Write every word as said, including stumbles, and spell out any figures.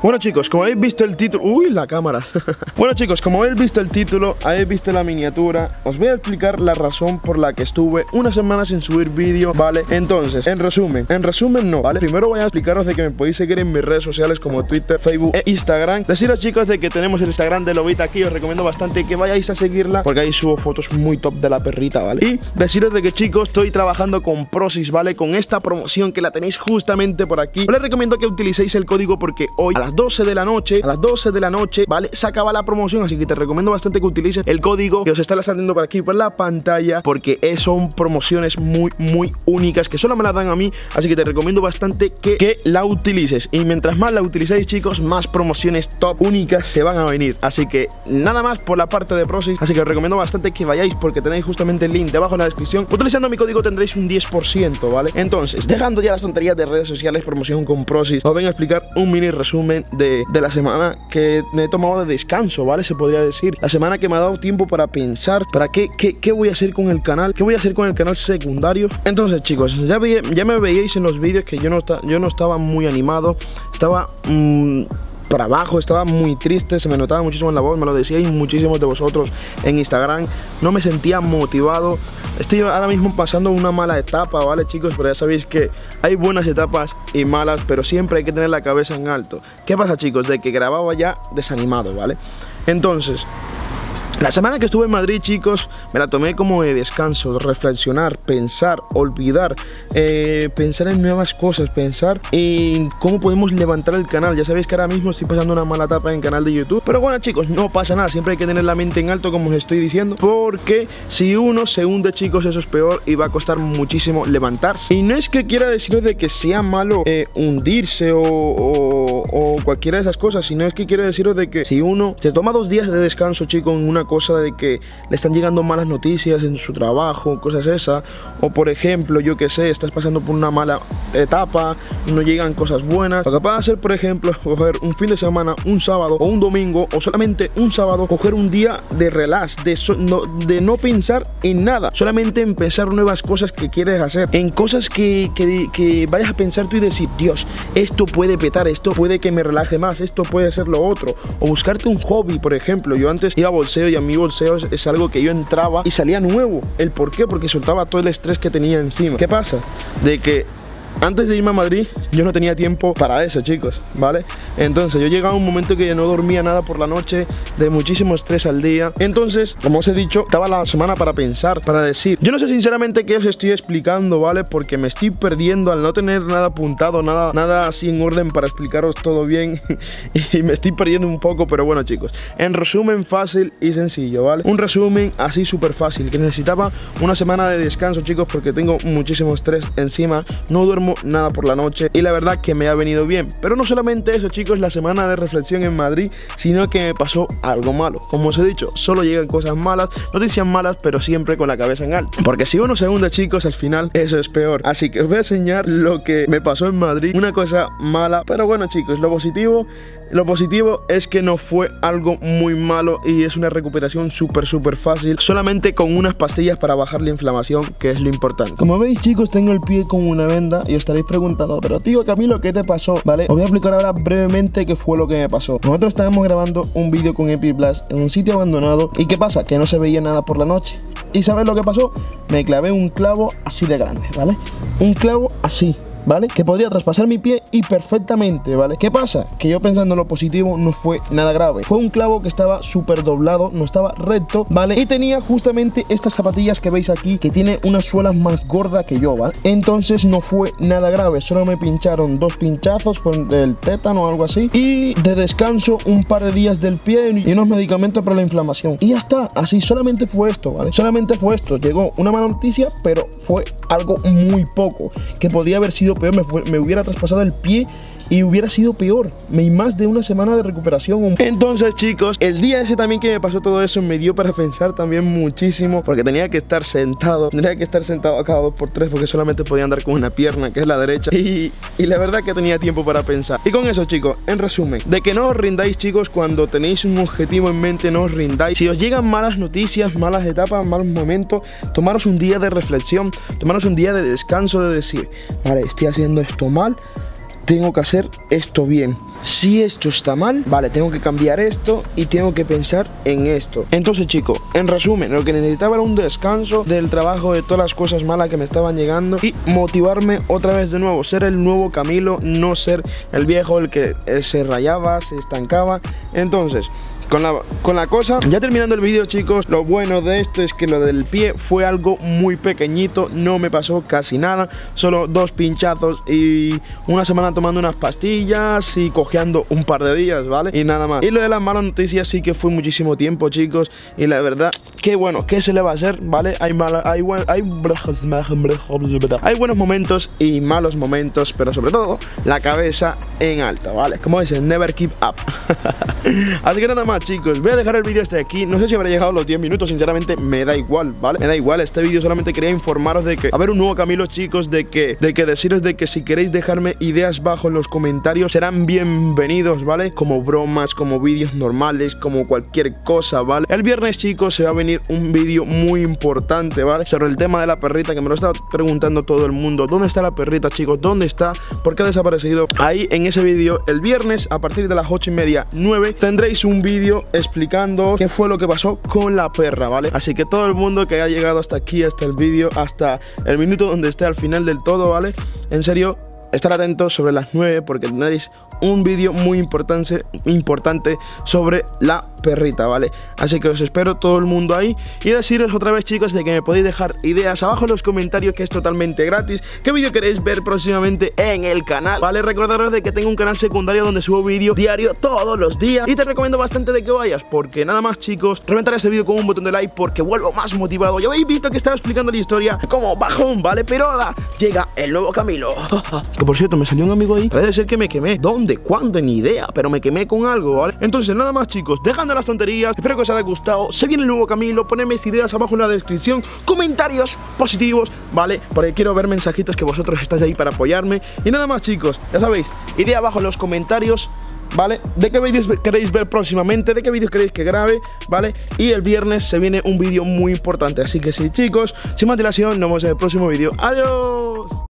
Bueno chicos, como habéis visto el título... Uy, la cámara. Bueno chicos, como habéis visto el título, habéis visto la miniatura, os voy a explicar la razón por la que estuve una semana sin subir vídeo, ¿vale? Entonces, en resumen, en resumen no, ¿vale? Primero voy a explicaros de que me podéis seguir en mis redes sociales como Twitter, Facebook e Instagram. Deciros chicos de que tenemos el Instagram de Lobita aquí, os recomiendo bastante que vayáis a seguirla porque ahí subo fotos muy top de la perrita, ¿vale? Y deciros de que chicos, estoy trabajando con Prozis, ¿vale? Con esta promoción que la tenéis justamente por aquí. Os les recomiendo que utilicéis el código porque hoy a las doce de la noche, a las doce de la noche, ¿vale? Se acaba la promoción, así que te recomiendo bastante que utilices el código que os está saliendo por aquí por la pantalla, porque son promociones muy, muy únicas que solo me las dan a mí, así que te recomiendo bastante que, que la utilices. Y mientras más la utilicéis, chicos, más promociones top únicas se van a venir. Así que nada más por la parte de Prozis, así que os recomiendo bastante que vayáis porque tenéis justamente el link debajo en la descripción. Utilizando mi código tendréis un diez por ciento, ¿vale? Entonces, dejando ya las tonterías de redes sociales, promoción con Prozis, os vengo a explicar un mini resumen de, de la semana que me he tomado de descanso, ¿vale? Se podría decir. La semana que me ha dado tiempo para pensar, para qué, qué, qué voy a hacer con el canal, qué voy a hacer con el canal secundario. Entonces, chicos, ya, vi, ya me veíais en los vídeos que yo no, yo no estaba muy animado, estaba... Mmm, para abajo, estaba muy triste, se me notaba muchísimo en la voz, me lo decíais muchísimos de vosotros en Instagram, no me sentía motivado. Estoy ahora mismo pasando una mala etapa, ¿vale chicos? Pero ya sabéis que hay buenas etapas y malas, pero siempre hay que tener la cabeza en alto. ¿Qué pasa chicos? De que grababa ya desanimado, ¿vale? Entonces... la semana que estuve en Madrid, chicos, me la tomé como de descanso, reflexionar, pensar, olvidar, eh, pensar en nuevas cosas, pensar en cómo podemos levantar el canal. Ya sabéis que ahora mismo estoy pasando una mala etapa en el canal de YouTube, pero bueno chicos, no pasa nada, siempre hay que tener la mente en alto, como os estoy diciendo, porque si uno se hunde, chicos, eso es peor y va a costar muchísimo levantarse. Y no es que quiera deciros de que sea malo eh, hundirse o, o, o cualquiera de esas cosas, sino es que quiero deciros de que si uno se toma dos días de descanso, chicos, en una cosa de que le están llegando malas noticias en su trabajo, cosas esas, o por ejemplo, yo que sé, estás pasando por una mala etapa, no llegan cosas buenas, lo que puedes hacer, por ejemplo, es coger un fin de semana, un sábado o un domingo, o solamente un sábado, coger un día de relax, de, so, no, de no pensar en nada, solamente en pensar nuevas cosas que quieres hacer, en cosas que, que, que vayas a pensar tú y decir, Dios, esto puede petar, esto puede que me relaje más, esto puede ser lo otro, o buscarte un hobby, por ejemplo. Yo antes iba a bolseo y a mi bolseo es, es algo que yo entraba y salía nuevo. ¿El por qué? Porque soltaba todo el estrés que tenía encima. ¿Qué pasa? De que antes de irme a Madrid, yo no tenía tiempo para eso, chicos, ¿vale? Entonces, yo llegaba a un momento que no dormía nada por la noche, de muchísimo estrés al día. Entonces, como os he dicho, estaba la semana para pensar, para decir. Yo no sé sinceramente qué os estoy explicando, ¿vale? Porque me estoy perdiendo al no tener nada apuntado, nada, nada así en orden para explicaros todo bien. Y me estoy perdiendo un poco, pero bueno, chicos. En resumen, fácil y sencillo, ¿vale? Un resumen así súper fácil, que necesitaba una semana de descanso, chicos, porque tengo muchísimo estrés encima. No duermo nada por la noche y la verdad que me ha venido bien. Pero no solamente eso, chicos, la semana de reflexión en Madrid, sino que me pasó algo malo. Como os he dicho, solo llegan cosas malas, noticias malas, pero siempre con la cabeza en alto, porque si uno se hunde, chicos, al final eso es peor. Así que os voy a enseñar lo que me pasó en Madrid, una cosa mala, pero bueno chicos, lo positivo Lo positivo es que no fue algo muy malo y es una recuperación súper súper fácil, solamente con unas pastillas para bajar la inflamación, que es lo importante. Como veis, chicos, tengo el pie con una venda y os estaréis preguntando, pero tío Camilo, ¿qué te pasó? Vale, os voy a explicar ahora brevemente qué fue lo que me pasó. Nosotros estábamos grabando un vídeo con Epic Blast en un sitio abandonado y ¿qué pasa? Que no se veía nada por la noche. ¿Y sabes lo que pasó? Me clavé un clavo así de grande, ¿vale? Un clavo así, ¿vale? Que podría traspasar mi pie y perfectamente, ¿vale? ¿Qué pasa? Que yo pensando en lo positivo no fue nada grave. Fue un clavo que estaba súper doblado, no estaba recto, ¿vale? Y tenía justamente estas zapatillas que veis aquí, que tiene unas suelas más gordas que yo, ¿vale? Entonces no fue nada grave, solo me pincharon dos pinchazos con el tétano o algo así, y de descanso un par de días del pie y unos medicamentos para la inflamación. Y ya está, así solamente fue esto, ¿vale? Solamente fue esto. Llegó una mala noticia, pero fue algo muy poco, que podía haber sido peor, me, fue, me hubiera traspasado el pie y hubiera sido peor, me más de una semana de recuperación. Entonces, chicos, el día ese también que me pasó todo eso me dio para pensar también muchísimo, porque tenía que estar sentado, tenía que estar sentado a cada dos por tres porque solamente podía andar con una pierna, que es la derecha, y, y la verdad que tenía tiempo para pensar. Y con eso, chicos, en resumen, de que no os rindáis, chicos, cuando tenéis un objetivo en mente, no os rindáis. Si os llegan malas noticias, malas etapas, malos momentos, tomaros un día de reflexión, tomaros un día de descanso, de decir, vale, estoy haciendo esto mal, tengo que hacer esto bien. Si esto está mal, vale, tengo que cambiar esto y tengo que pensar en esto. Entonces, chicos, en resumen, lo que necesitaba era un descanso del trabajo, de todas las cosas malas que me estaban llegando y motivarme otra vez de nuevo, ser el nuevo Camilo, no ser el viejo, el que eh, se rayaba, se estancaba. Entonces, Con la, con la cosa, ya terminando el vídeo, chicos, lo bueno de esto es que lo del pie fue algo muy pequeñito, no me pasó casi nada, solo dos pinchazos y una semana tomando unas pastillas y cojeando un par de días, ¿vale? Y nada más. Y lo de las malas noticias sí que fue muchísimo tiempo, chicos, y la verdad, que bueno, ¿qué se le va a hacer? ¿Vale? Hay, mala, hay, hay, hay buenos momentos y malos momentos, pero sobre todo, la cabeza en alta, ¿vale? Como dicen, never keep up. Así que nada más, chicos, voy a dejar el vídeo hasta aquí. No sé si habrá llegado a los diez minutos, sinceramente me da igual, ¿vale? Me da igual, este vídeo solamente quería informaros de que a ver un nuevo Camilo, chicos, de que, de que deciros de que si queréis dejarme ideas bajo en los comentarios serán bienvenidos, ¿vale? Como bromas, como vídeos normales, como cualquier cosa, ¿vale? El viernes, chicos, se va a venir un vídeo muy importante, ¿vale? Sobre el tema de la perrita, que me lo está preguntando todo el mundo. ¿Dónde está la perrita, chicos? ¿Dónde está? ¿Por qué ha desaparecido? Ahí en ese vídeo, el viernes, a partir de las ocho y media, nueve, tendréis un vídeo explicando qué fue lo que pasó con la perra, ¿vale? Así que todo el mundo que haya llegado hasta aquí, hasta el vídeo, hasta el minuto donde esté al final del todo, ¿vale? En serio, estar atentos sobre las nueve porque tendréis un vídeo muy importante, importante sobre la perrita, ¿vale? Así que os espero todo el mundo ahí. Y deciros otra vez, chicos, de que me podéis dejar ideas abajo en los comentarios, que es totalmente gratis. ¿Qué vídeo queréis ver próximamente en el canal? ¿Vale? Recordaros de que tengo un canal secundario donde subo vídeo diario todos los días. Y te recomiendo bastante de que vayas, porque nada más, chicos, reventar este vídeo con un botón de like porque vuelvo más motivado. Ya habéis visto que estaba explicando la historia como bajón, ¿vale? Pero ahora llega el nuevo Camilo. Que por cierto, me salió un amigo ahí. Parece ser que me quemé. ¿Dónde? ¿Cuándo? Ni idea, pero me quemé con algo, ¿vale? Entonces nada más, chicos, dejando las tonterías, espero que os haya gustado. Se viene el nuevo Camilo, ponedme ideas abajo en la descripción, comentarios positivos, ¿vale? Porque quiero ver mensajitos que vosotros estáis ahí para apoyarme. Y nada más, chicos, ya sabéis, idea abajo en los comentarios, ¿vale? ¿De qué vídeos queréis ver próximamente? ¿De qué vídeos queréis que grabe? ¿Vale? Y el viernes se viene un vídeo muy importante. Así que sí, chicos, sin más dilación, nos vemos en el próximo vídeo. ¡Adiós!